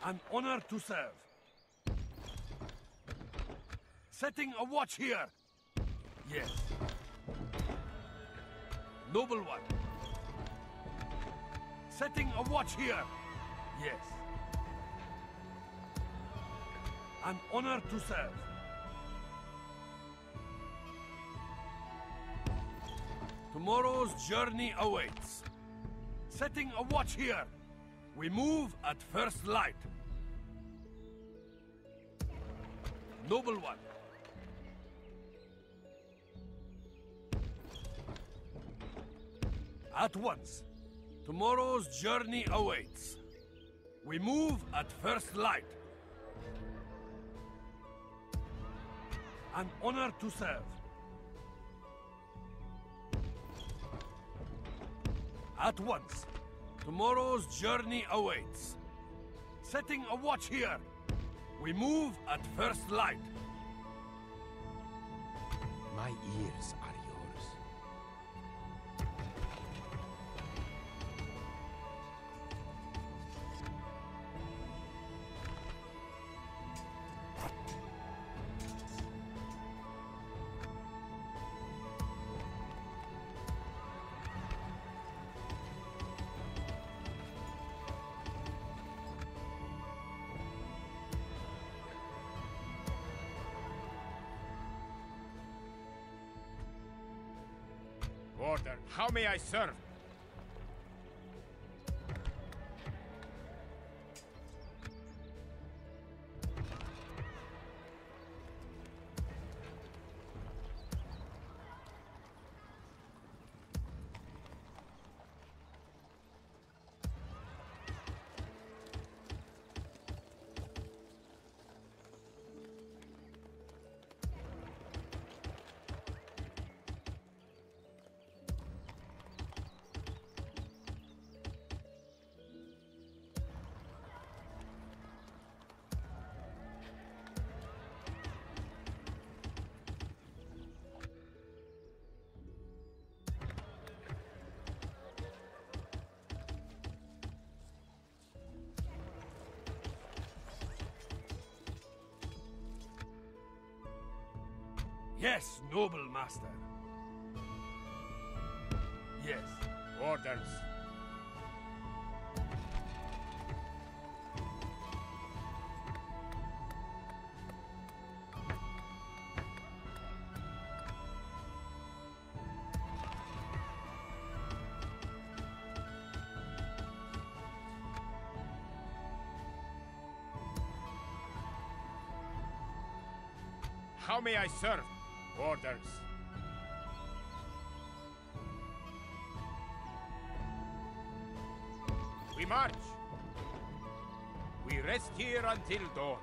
An honor to serve. Setting a watch here. Yes. Noble one. Setting a watch here. Yes. An honor to serve. Tomorrow's journey awaits. Setting a watch here. We move at first light. Noble one. At once. Tomorrow's journey awaits. We move at first light. An honor to serve. At once. Tomorrow's journey awaits. Setting a watch here. We move at first light. My ears are yours. Order, how may I serve? Yes, noble master. Yes. Orders. How may I serve? Orders. We march. We rest here until dawn.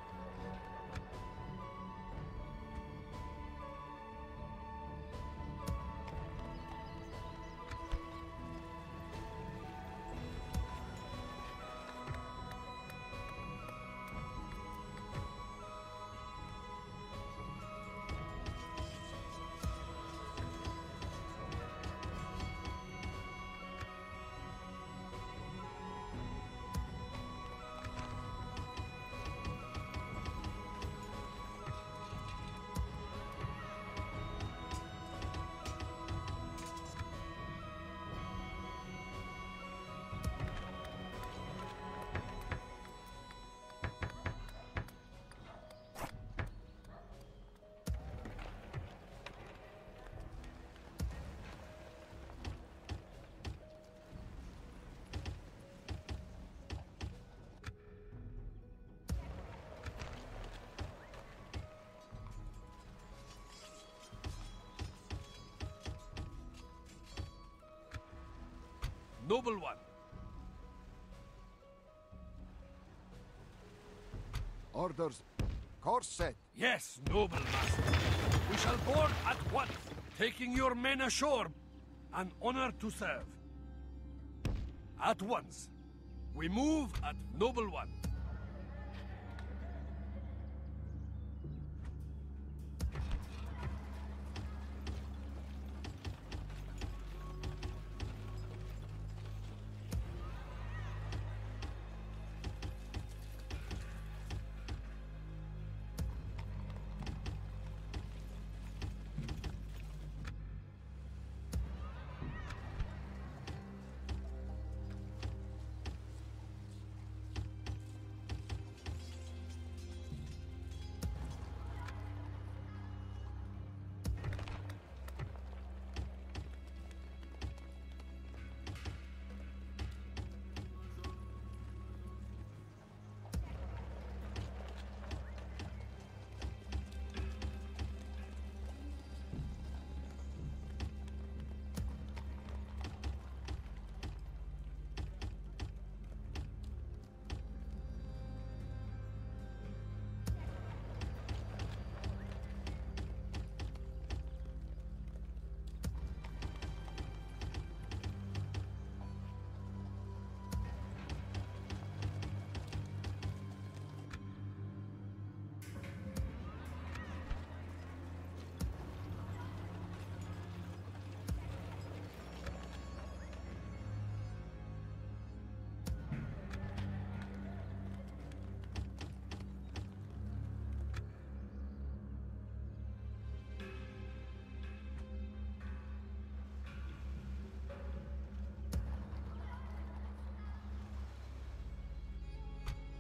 Noble one. Orders. Course set. Yes, noble master. We shall board at once, taking your men ashore. An honor to serve. At once. We move at noble one.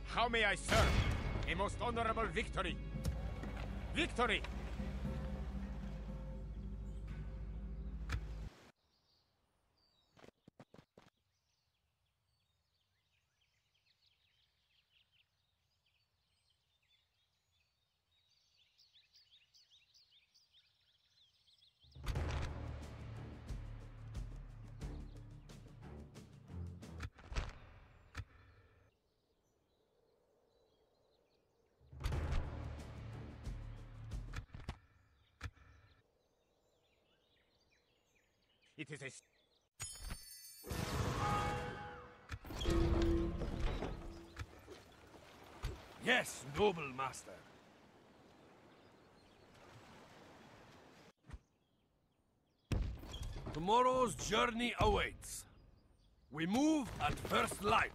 How may I serve? A most honorable victory. Victory! It is a... Yes, noble master. Tomorrow's journey awaits. We move at first light.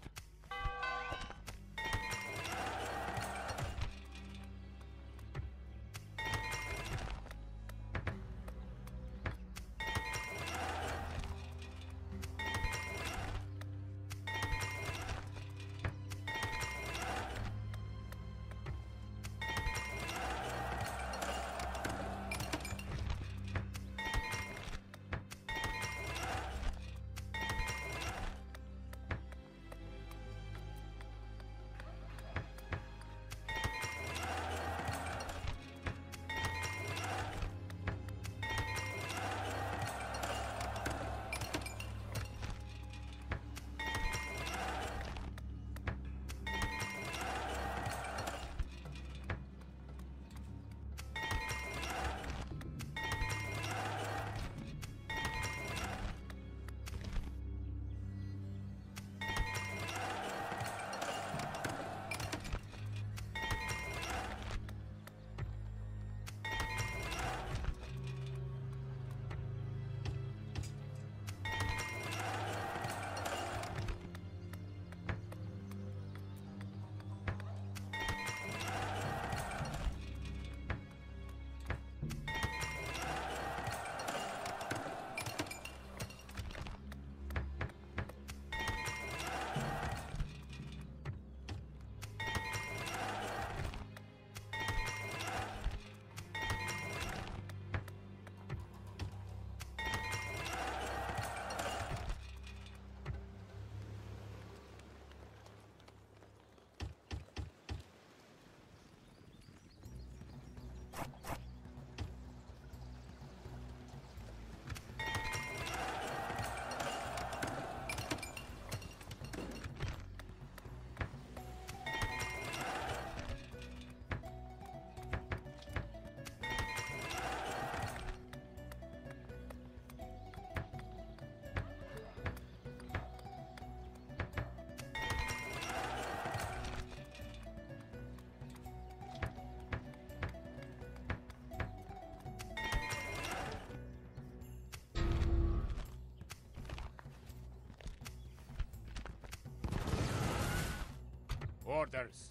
Orders.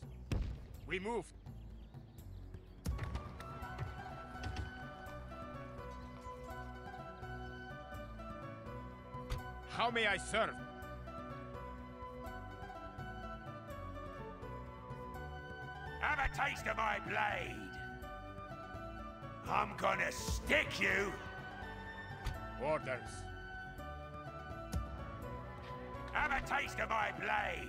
We move. How may I serve? Have a taste of my blade. I'm gonna stick you. Orders. Have a taste of my blade.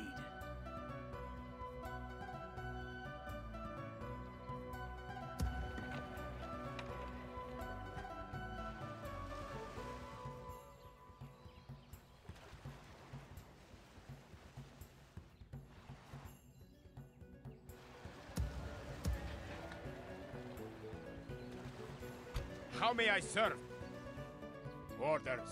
How may I serve? Orders.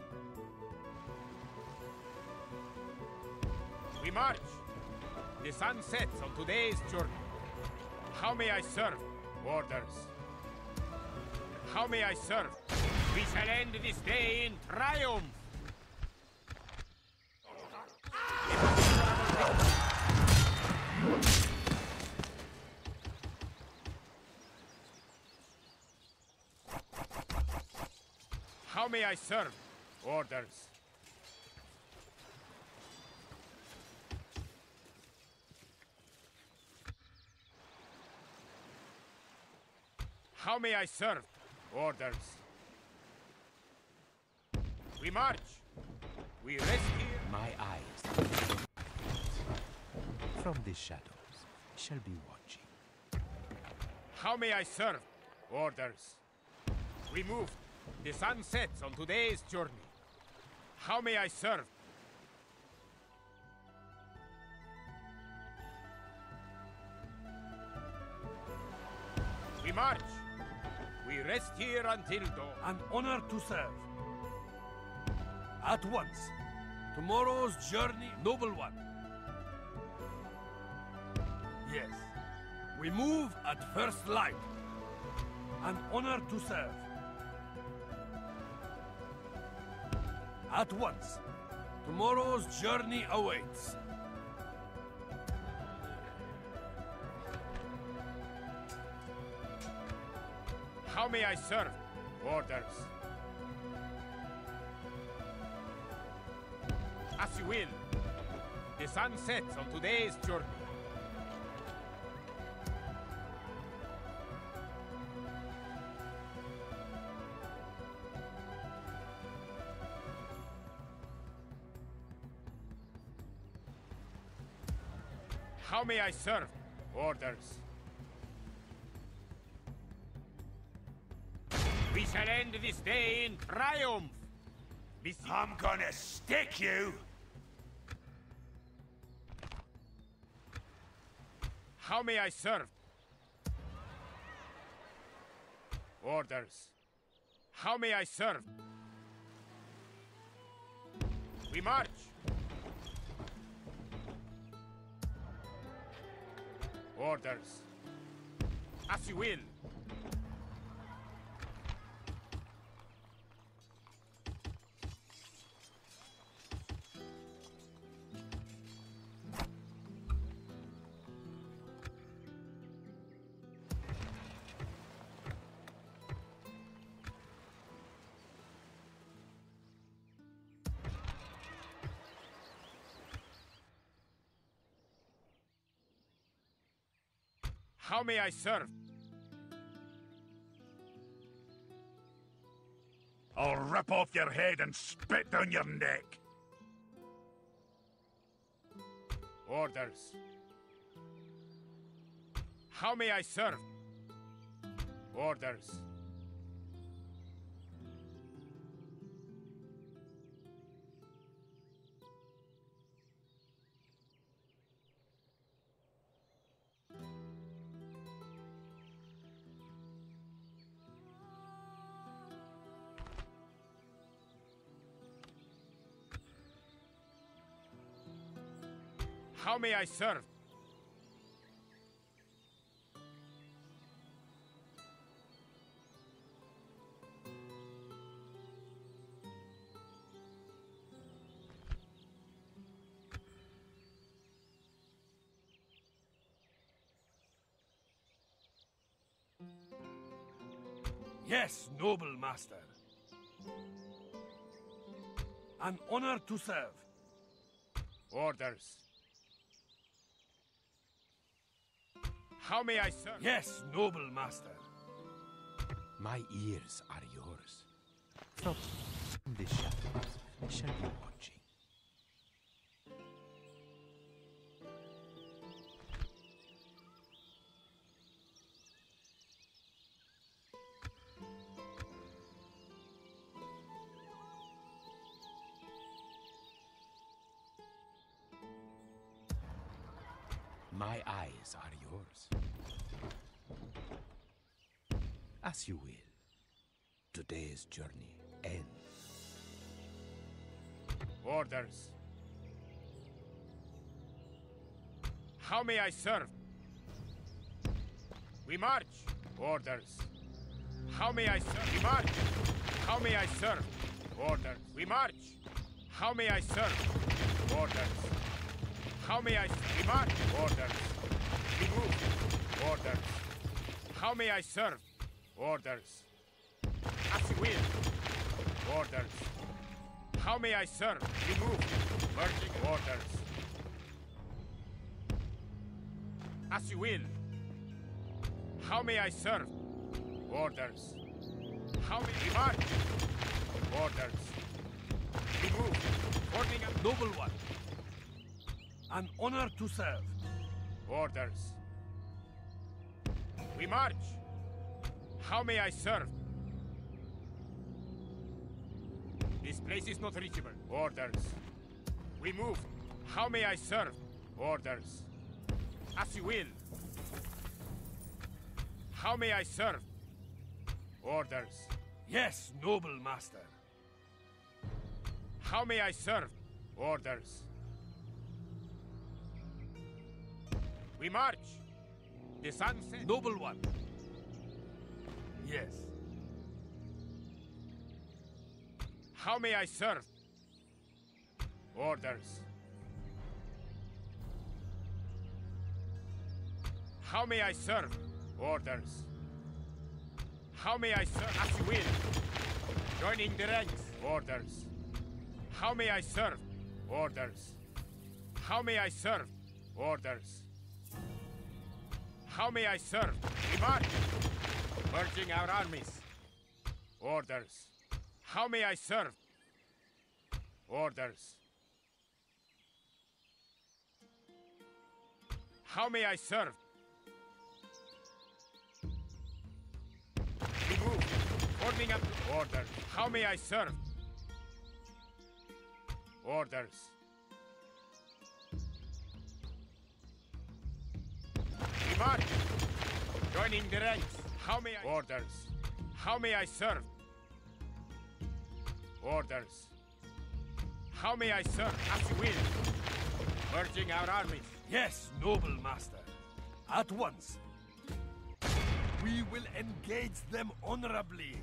We march. The sun sets on today's journey. How may I serve? Orders. How may I serve? We shall end this day in triumph. How may I serve? Orders. How may I serve? Orders. We march. We rest here. My eyes. From the shadows, I shall be watching. How may I serve? Orders. We move. The sun sets on today's journey. How may I serve? We march. We rest here until dawn. An honor to serve. At once. Tomorrow's journey, noble one. Yes. We move at first light. An honor to serve. At once. Tomorrow's journey awaits. How may I serve? Orders. As you will. The sun sets on today's journey. How may I serve? Orders. We shall end this day in triumph! I'm gonna stick you! How may I serve? Orders. How may I serve? We march! Orders. As you will. How may I serve? I'll rip off your head and spit down your neck! Orders. How may I serve? Orders. How may I serve? Yes, noble master. An honor to serve. Orders. How may I serve? Yes, noble master. My ears are yours. From the shadows, I shall be watching. My eyes are yours. As you will. Today's journey ends. Orders. How may I serve? We march. Orders. How may I serve? We march. How may I serve? Orders. We march. How may I serve? Orders. How may I serve? We march. Orders. We move. Orders. How may I serve? Orders. As you will. Orders. How may I serve? We move. Merging. Orders. As you will. How may I serve? Orders. How many march? Orders. We move. Forming a Noble one. An honor to serve. orders. We march. How may I serve? This place is not reachable. Orders. We move. How may I serve? Orders. As you will. How may I serve? Orders. Yes, noble master. How may I serve? Orders. We march. The sun sets. Noble one. Yes. How may I serve? Orders. How may I serve? Orders. How may I serve? As you will. Joining the ranks. Orders. How may I serve? Orders. How may I serve? Orders. How may I serve? We march. Merging our armies. Orders. How may I serve? Orders. How may I serve? We move. Forming up. Orders. How may I serve? Orders. We march. Joining the ranks. How may I... Orders. How may I serve? Orders. How may I serve? As you will. Merging our armies. Yes, noble master. At once. We will engage them honorably.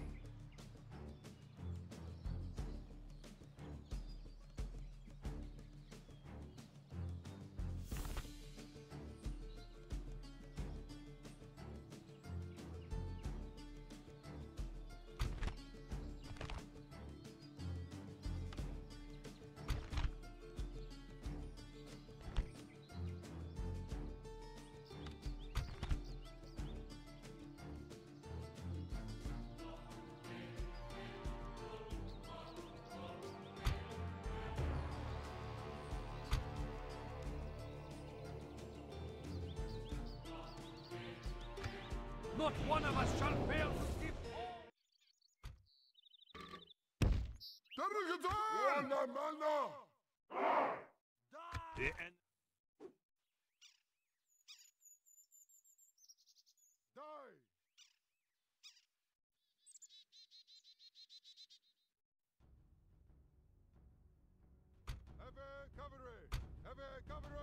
Not one of us shall fail to give the end. Heavy cavalry! Heavy cavalry!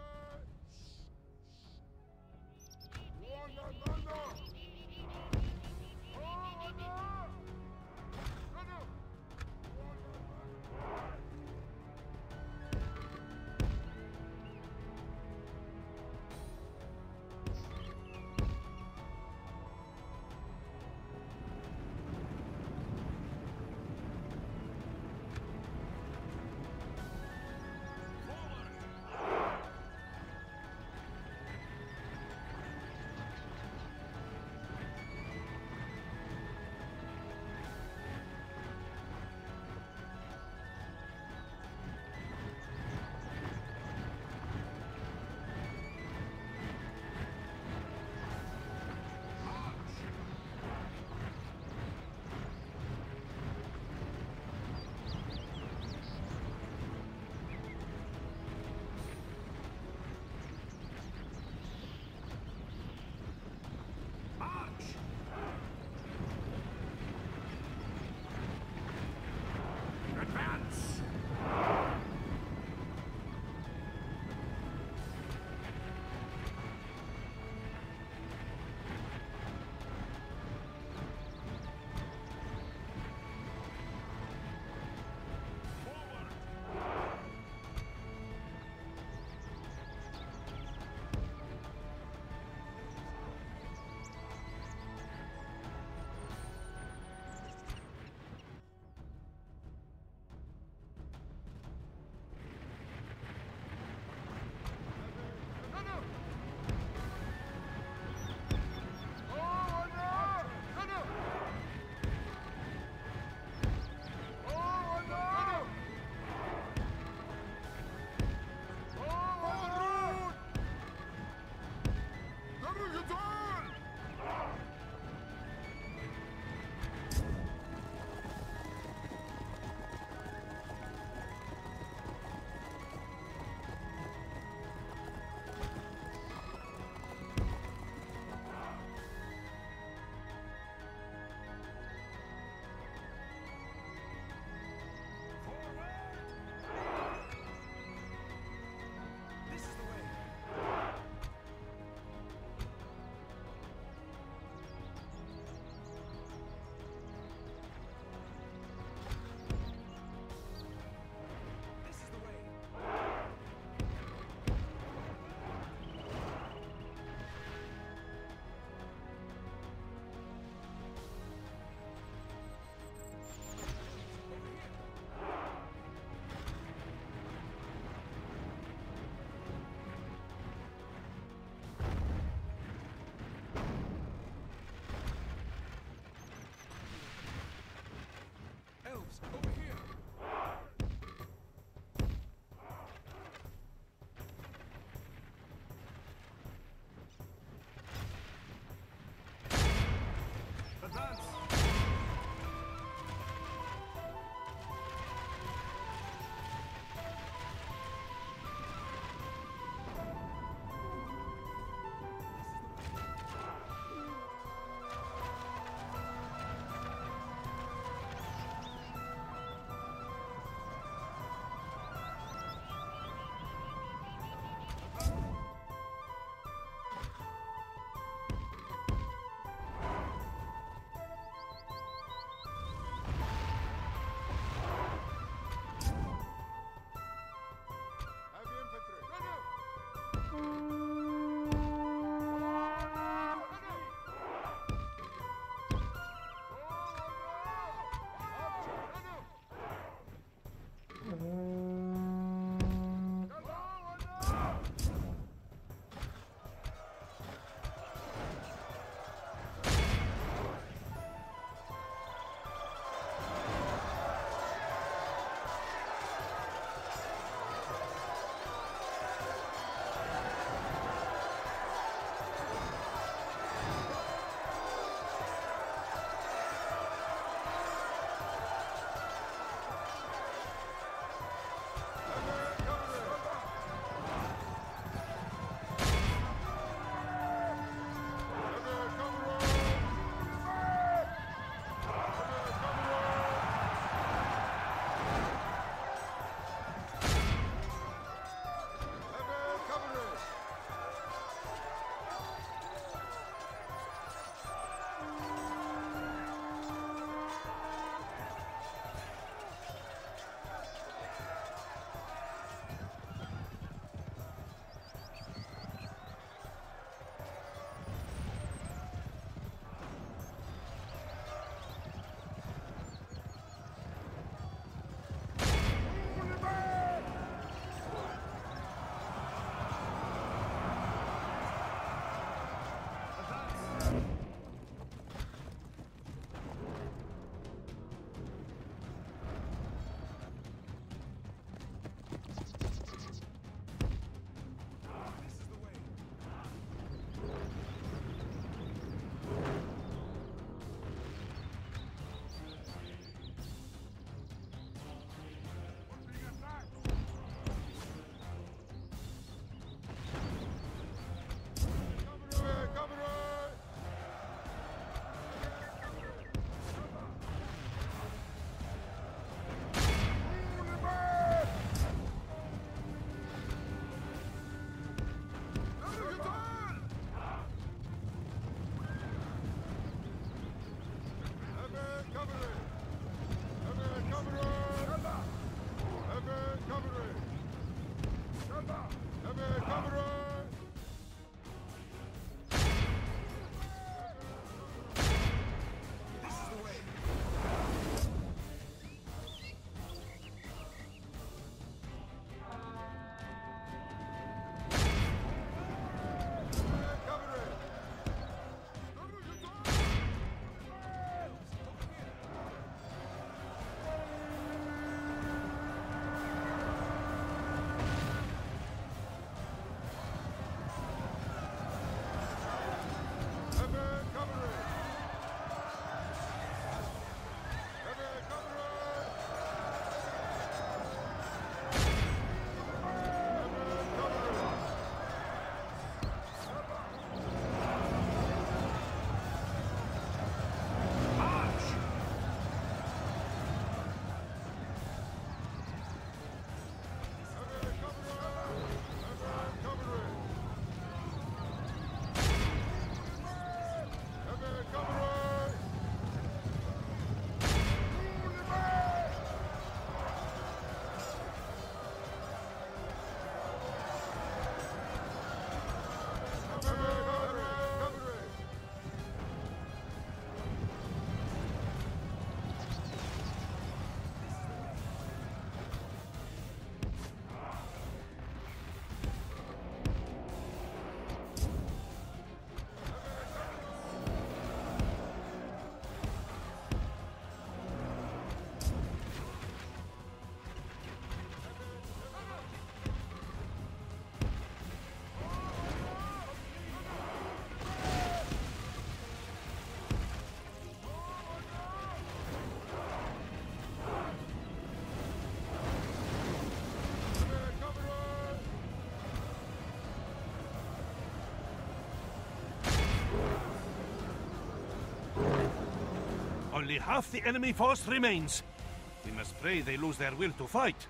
Only half the enemy force remains. We must pray they lose their will to fight.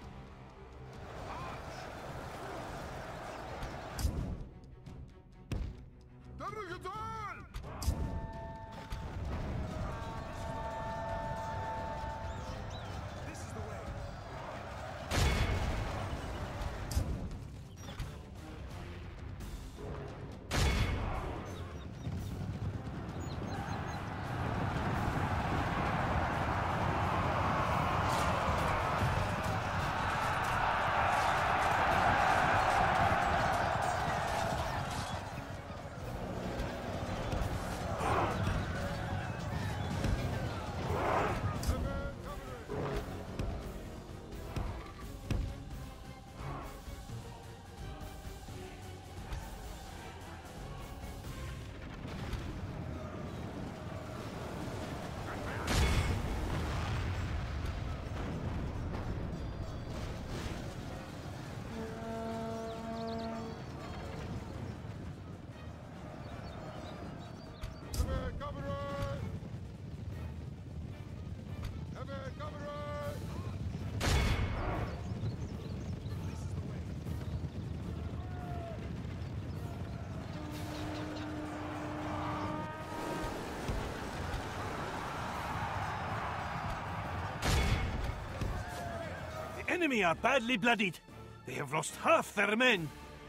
The enemy are badly bloodied. They have lost half their men.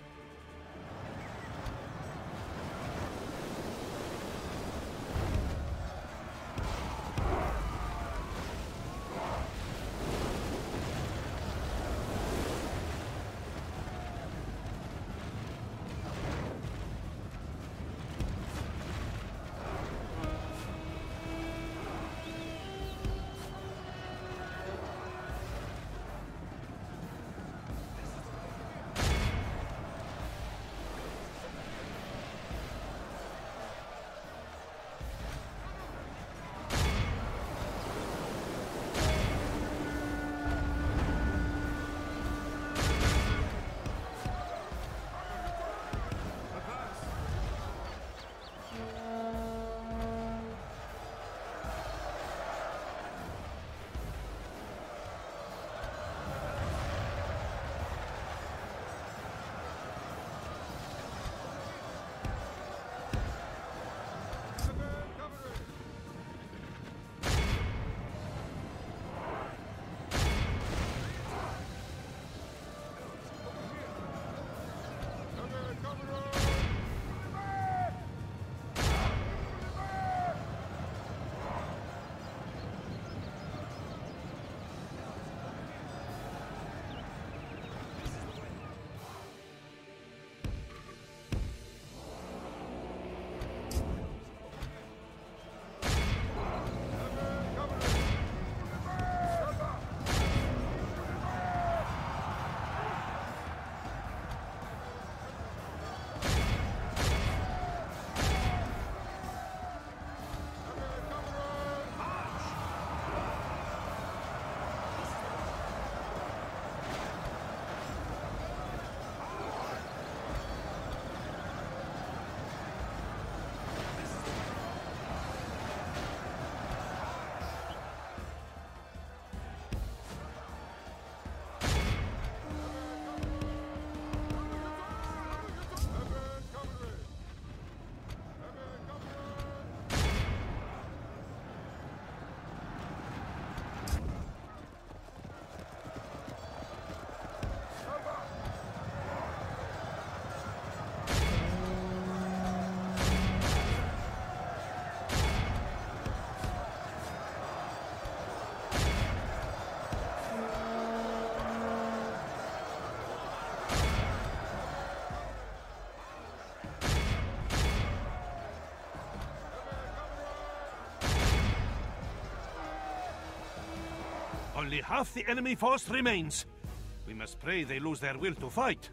Only half the enemy force remains. We must pray they lose their will to fight.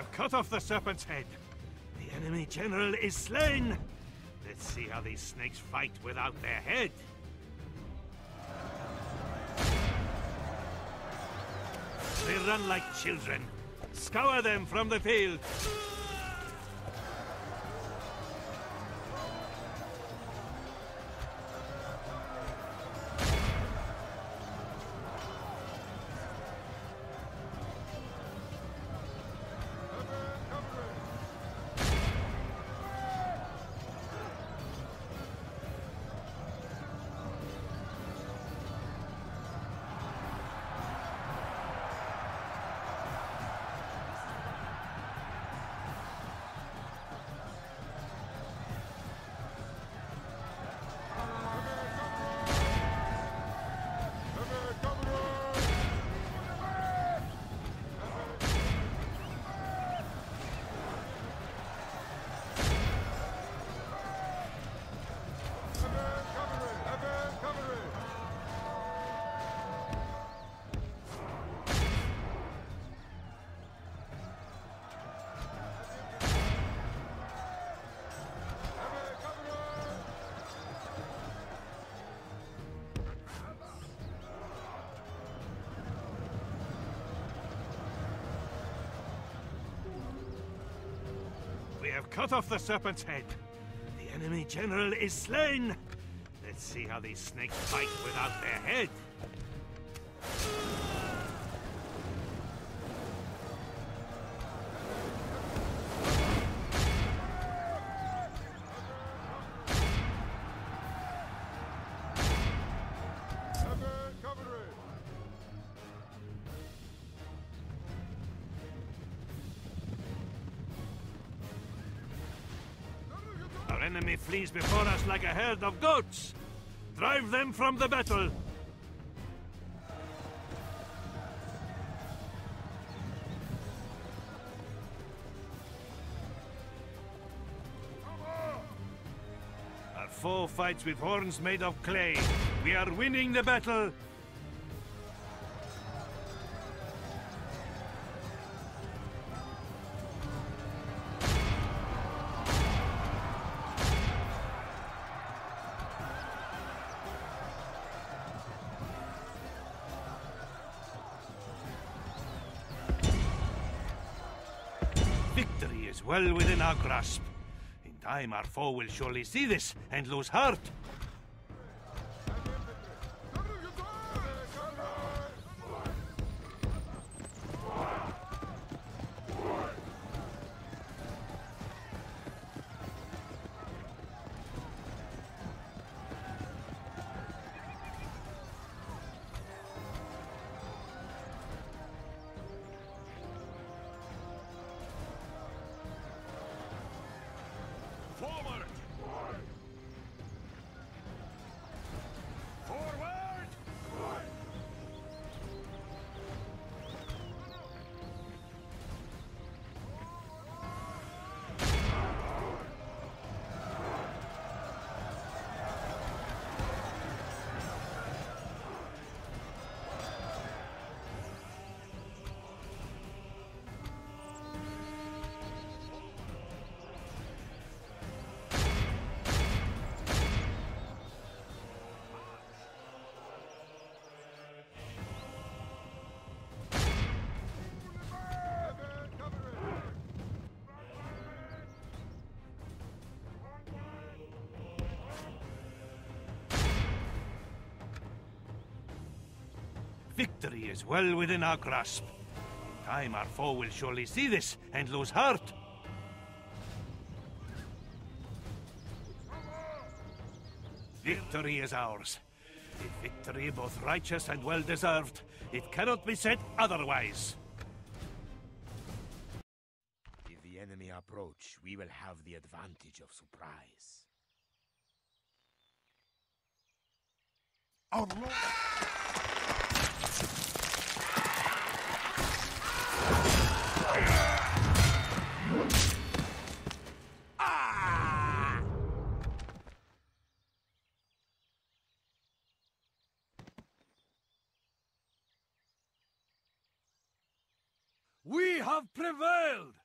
have cut off the serpent's head. The enemy general is slain. Let's see how these snakes fight without their head. They run like children. Scour them from the field. We have cut off the serpent's head. The enemy general is slain. Let's see how these snakes fight without their head. Our enemy flees before us like a herd of goats. Drive them from the battle. Our foe fights with horns made of clay. We are winning the battle. Victory is well within our grasp. In time, our foe will surely see this and lose heart. Forward! Forward! Victory is well within our grasp. In time, our foe will surely see this and lose heart. Victory is ours. A victory both righteous and well-deserved. It cannot be said otherwise. If the enemy approach, we will have the advantage of surprise. Our Lord! We have prevailed!